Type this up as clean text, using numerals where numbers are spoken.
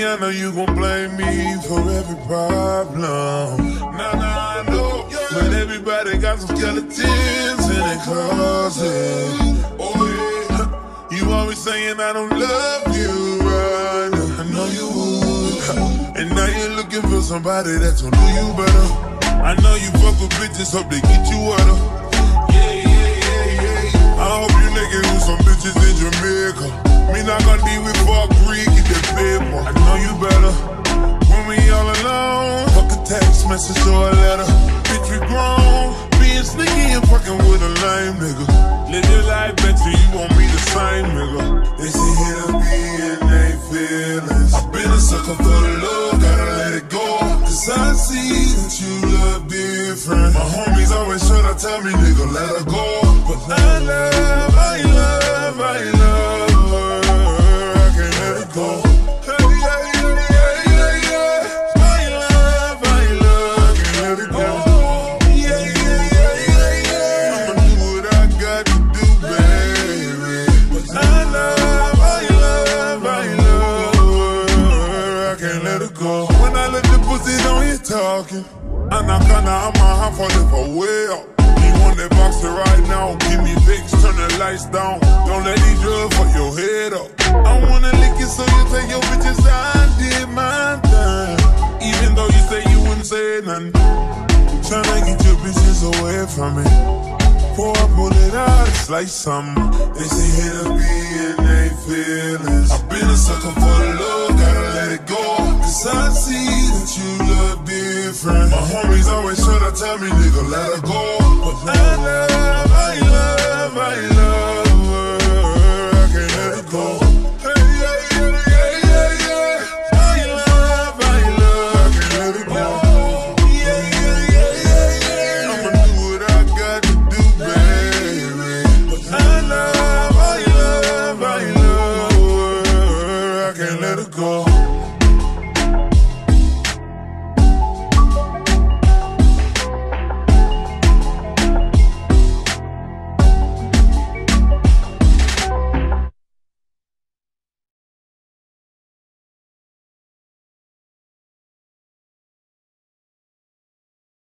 I know you gon' blame me for every problem. Nah, I know, but everybody got some skeletons in their closet. Oh yeah, you always saying I don't love you, right? I know you would, and now you're looking for somebody that's gonna do you better. I know you fuck with bitches, hope they get you wetter. Yeah. I hope you niggas with some bitches in Jamaica. Me not gonna be with Fuck Creek, get that paper. I know you better. When we all alone, fuck a text message or a letter. Bitch, we grown. Being sneaky and fucking with a lame nigga. Live your life, bet you want me the same nigga. They say hit a me and they feelings. I've been a sucker for the love, gotta let it go. Cause I see that you look different. My homies always try to tell me, nigga, let her go. But I love her, I can't let it go. Hey, yeah. My love, can't let it go. Yeah. I'ma do what I got to do, baby. But I love her, I can't let it go. When I let the pussy on you talking, Anaconda, I'm a half for the well. You want that boxer right now? Give me Vicks, turn the lights down. Don't let these drugs fuck your head up. I wanna lick it so you take your bitches. I did my thing. Even though you say you wouldn't say nothing. Tryna get your bitches away from me. Before I pull it out, it's like something. They say hit a me and they feelings. I've been a sucker for the love, gotta let it go. Cause I see that you look different. My homies always try to tell me, nigga, let her go. But I love